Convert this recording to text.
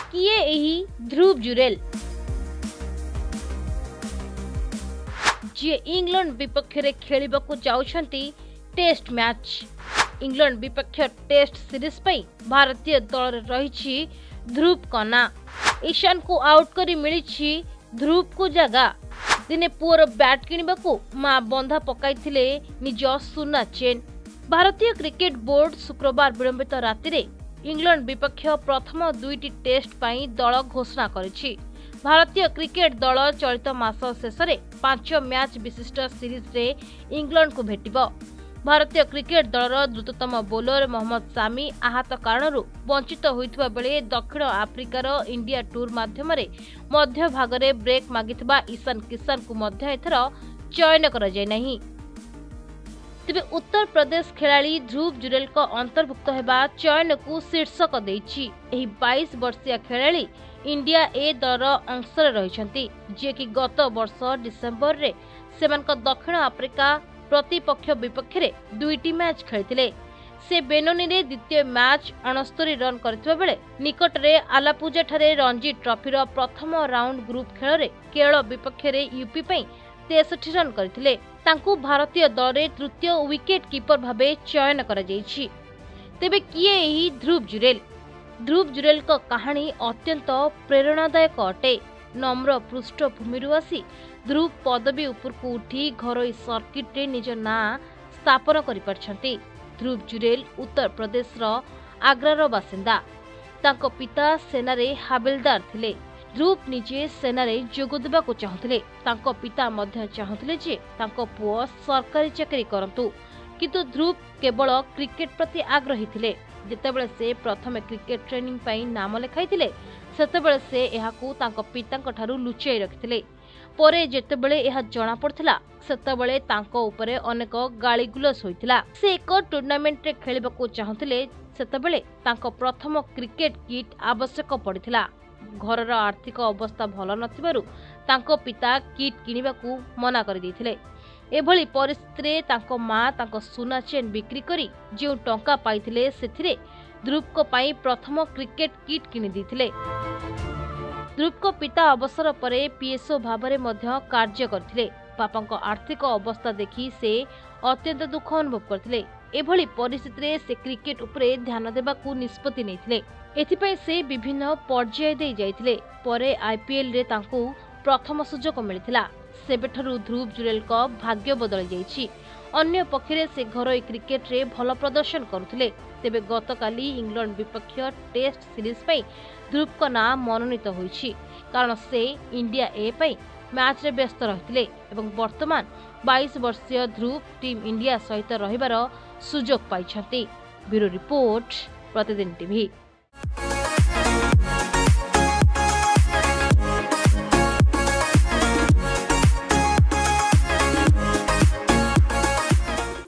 किए एही ध्रुव जुरेल जी इंग्लैंड विपक्ष रे खेलिबाकू जाउछंती टेस्ट मैच। इंग्लैंड विपक्ष टेस्ट सीरीज पई भारतीय दल रे रहिछि ध्रुव कना। ईशान को आउट करी मिलिछि ध्रुव को जगह। दिने पुअर बैट किनिबाकू मां बंधा पकाइथिले निज सुना चेन। भारतीय क्रिकेट बोर्ड शुक्रवार विलंबित राति रे इंग्लैंड विपक्ष प्रथम दुईटी टेस्ट पाई दल घोषणा करिछि। भारतीय क्रिकेट दल चलित मास शेष में 5 मैच विशिष्ट सीरीज रे इंग्लैंड को भेटिबो। भारतीय क्रिकेट दलर द्रुततम बोलर मोहम्मद सामी आहत कारण वंचित होइतबा बेले दक्षिण आफ्रिकार इंडिया टूर माध्यम मध्य भाग में ब्रेक मागितबा ईशान किशन को मध्य एथर चयन करा जाय नहीं। तेबे उत्तर प्रदेश खिलाड़ी ध्रुव जुरेल को अंतर्भुक्त हेबा चयन को शीर्षक देछि। एही 22 वर्षीय खिलाड़ी इंडिया ए दलर अंश रहिछंती जे कि गत वर्ष डिसेंबर रे सेमानक दक्षिण आफ्रिका प्रतिपक्ष विपक्ष रे दुईटी मैच खेलिथिले। से बेनोनी रे द्वितीय मैच 69 रन करथिबा बेले निकट रे आलापुजा ठारे रणजी ट्रॉफी रो प्रथम राउंड ग्रुप खेल रे केरल विपक्ष रे यूपी पई 63 रन करथिले। तांकू भारतीय दल रे तृतीय विकेट कीपर भाबे चयन करा जायछि। तेबे किए एही ध्रुव जुरेल? ध्रुव जुरेल को कहानी अत्यंत प्रेरणादायक अटे। नम्र पृष्ठभूमि आसी ध्रुव पदवी उपर को उठी घरोई सर्किट रे निज ना स्थापन करि परछंती। ध्रुव जुरेल उत्तर प्रदेश रो आग्रार बासिंदा। तांको पिता सेना रे हाबिलदार थिले। ध्रुव निजे सेना रे जोग देबा को चाहुथिले। तांको पिता मध्य चाहुथिले जे तांको पुओ सरकारी चाकरी करंतु, किंतु ध्रुव केवल क्रिकेट प्रति आग्रही थिले। जेतेबेले से प्रथम क्रिकेट ट्रेनिंग पाई नाम लिखाइथिले सेतेबेले से एहाकू तांको पितांको ठारू लुचाई रखिथिले। परे जेतेबेले एहा जणा पड़थिला सेतेबेले तांको उपरे अनेक गाळीगुलस होइथिला। से एक टूर्नामेंट रे खेलिबाकू चाहुथिले सेतेबेले तांको प्रथम क्रिकेट किट आवश्यक पड़िथिला। घरर आर्थिक अवस्था भल नथिबारु तांको पिता किट किनिबाकू मना कर दैथिले। एभली परिस्थिति रे तांको मां तांको सुना चेन बिक्री करी जो टंका पाइथिले सेथिरे ध्रुव को पाई प्रथम क्रिकेट किट किनि दैथिले। ध्रुव को पिता अवसर परे पीएसओ भाबरे मध्य कार्य करथिले। बापांको आर्थिक अवस्था देखि से अत्यंत दुख अनुभव करथिले। एभली परिस्थिति रे से क्रिकेट उपरे ध्यान देबाकू निष्पत्ति नेथिले। एथिपई से विभिन्न पर्याय दे जाइथिले। परे आईपीएल रे तांको प्रथम सुजोग मिलिथिला। सेबेठरू ध्रुव जुरेल को भाग्य बदल जाइछि। अन्य पक्षरे से घरोई क्रिकेट रे भल प्रदर्शन करुथिले। तेबे गतकाली इंग्लैंड विपक्ष टेस्ट सीरीज पई ध्रुव को नाम मनोनीत होइछि, कारण से इंडिया ए पई मैच रे व्यस्त रहिथिले एवं वर्तमान 22 वर्षीय ध्रुव टीम इंडिया सहित रहिबार सुजोग पाइछंती। Bureau report, Pratidin TV.